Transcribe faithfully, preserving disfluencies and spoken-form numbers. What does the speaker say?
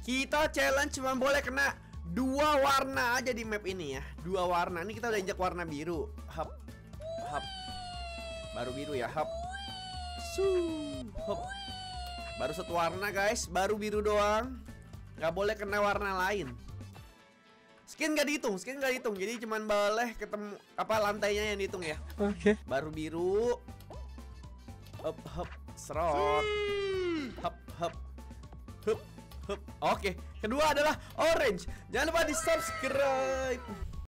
Kita challenge cuma boleh kena dua warna aja di map ini ya. Dua warna. Ini kita udah injak warna biru. Hap. Hap. Baru biru ya. Hap. Su. Hop. Baru satu warna guys. Baru biru doang. Gak boleh kena warna lain. Skin gak dihitung. Skin gak dihitung. Jadi cuman boleh ketemu apa lantainya yang dihitung ya. Oke. Okay. Baru biru. Hop hop. Serot. Hop hop. Hup. Oke, kedua adalah orange. Jangan lupa di subscribe.